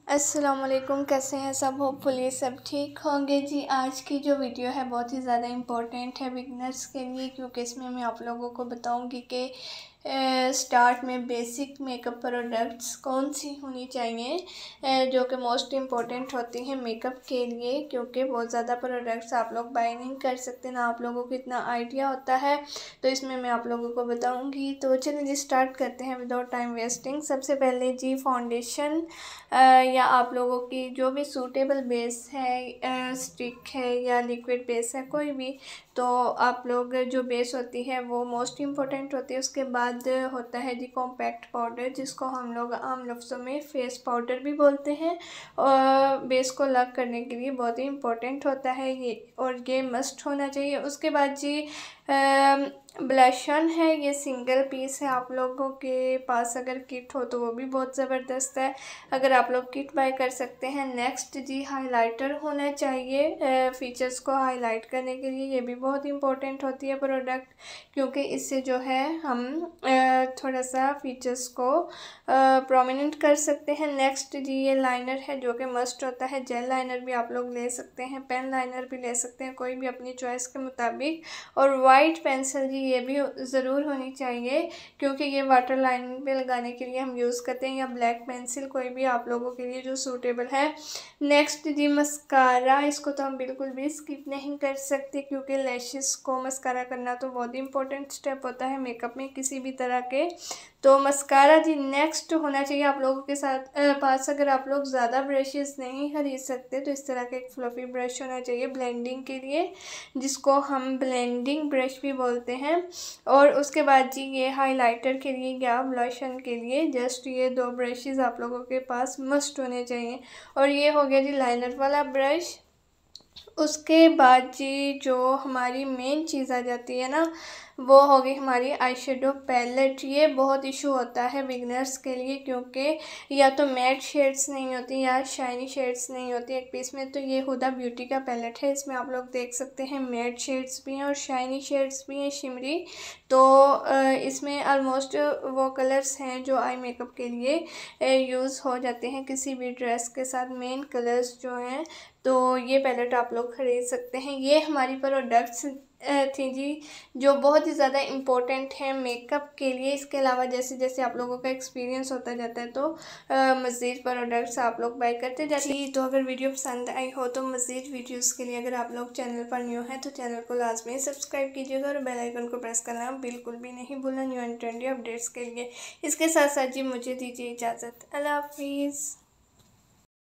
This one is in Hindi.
अस्सलाम वालेकुम, कैसे हैं सब। होपफुली सब ठीक होंगे जी। आज की जो वीडियो है बहुत ही ज़्यादा इम्पोर्टेंट है बिगनर्स के लिए, क्योंकि इसमें मैं आप लोगों को बताऊंगी कि स्टार्ट में बेसिक मेकअप प्रोडक्ट्स कौन सी होनी चाहिए जो कि मोस्ट इम्पॉर्टेंट होती हैं मेकअप के लिए, क्योंकि बहुत ज़्यादा प्रोडक्ट्स आप लोग बाय नहीं कर सकते, ना आप लोगों को इतना आइडिया होता है। तो इसमें मैं आप लोगों को बताऊंगी। तो चलिए जी स्टार्ट करते हैं विदाउट टाइम वेस्टिंग। सबसे पहले जी फाउंडेशन या आप लोगों की जो भी सूटेबल बेस है, स्टिक है या लिक्विड बेस है, कोई भी, तो आप लोग जो बेस होती है वो मोस्ट इम्पोर्टेंट होती है। उसके बाद होता है जी कॉम्पैक्ट पाउडर, जिसको हम लोग आम लफ्ज़ों में फेस पाउडर भी बोलते हैं, और बेस को लग करने के लिए बहुत ही इम्पोर्टेंट होता है ये, और ये मस्ट होना चाहिए। उसके बाद जी ब्लशन है, ये सिंगल पीस है। आप लोगों के पास अगर किट हो तो वो भी बहुत ज़बरदस्त है, अगर आप लोग किट बाय कर सकते हैं। नेक्स्ट जी हाइलाइटर होना चाहिए फीचर्स को हाईलाइट करने के लिए, ये भी बहुत इंपॉर्टेंट होती है प्रोडक्ट, क्योंकि इससे जो है हम थोड़ा सा फीचर्स को प्रोमिनेंट कर सकते हैं। नेक्स्ट जी ये लाइनर है जो कि मस्ट होता है। जेल लाइनर भी आप लोग ले सकते हैं, पेन लाइनर भी ले सकते हैं, कोई भी अपनी चॉइस के मुताबिक। और वाइट पेंसिल जी ये भी ज़रूर होनी चाहिए, क्योंकि ये वाटर लाइनिंग पे लगाने के लिए हम यूज़ करते हैं, या ब्लैक पेंसिल, कोई भी आप लोगों के लिए जो सूटेबल है। नेक्स्ट जी मस्कारा, इसको तो हम बिल्कुल भी स्किप नहीं कर सकते, क्योंकि लैशेस को मस्कारा करना तो बहुत इंपॉर्टेंट स्टेप होता है मेकअप में किसी भी तरह के। तो मस्कारा जी नेक्स्ट होना चाहिए आप लोगों के पास। अगर आप लोग ज़्यादा ब्रशेस नहीं खरीद सकते तो इस तरह का एक फ्लफी ब्रश होना चाहिए ब्लेंडिंग के लिए, जिसको हम ब्लेंडिंग ब्रश भी बोलते हैं। और उसके बाद जी ये हाइलाइटर के लिए या ब्लशन के लिए जस्ट ये दो ब्रशेस आप लोगों के पास मस्ट होने चाहिए। और ये हो गया जी लाइनर वाला ब्रश। उसके बाद जी जो हमारी मेन चीज़ आ जाती है ना, वो होगी हमारी आई शेडो पैलेट। ये बहुत इशू होता है बिगनर्स के लिए, क्योंकि या तो मैट शेड्स नहीं होती या शाइनी शेड्स नहीं होती एक पीस में। तो ये हुदा ब्यूटी का पैलेट है, इसमें आप लोग देख सकते हैं मैट शेड्स भी हैं और शाइनी शेड्स भी हैं, शिमरी। तो इसमें ऑलमोस्ट वो कलर्स हैं जो आई मेकअप के लिए यूज़ हो जाते हैं किसी भी ड्रेस के साथ, मेन कलर्स जो हैं। तो ये पैलेट आप लोग ख़रीद सकते हैं। ये हमारी प्रोडक्ट्स थी जी जो बहुत ही ज़्यादा इम्पोर्टेंट है मेकअप के लिए। इसके अलावा जैसे जैसे आप लोगों का एक्सपीरियंस होता जाता है तो मज़ीद प्रोडक्ट्स आप लोग बाय करते जाइए। तो अगर वीडियो पसंद आई हो तो मज़ीद वीडियोस के लिए अगर आप लोग चैनल पर न्यू हैं तो चैनल को लाजमी सब्सक्राइब कीजिएगा, और बेल आइकन को प्रेस करना बिल्कुल भी नहीं भूलना न्यू एंड ट्रेंडी अपडेट्स के लिए। इसके साथ साथ जी मुझे दीजिए इजाज़त। अल्लाह हाफिज़।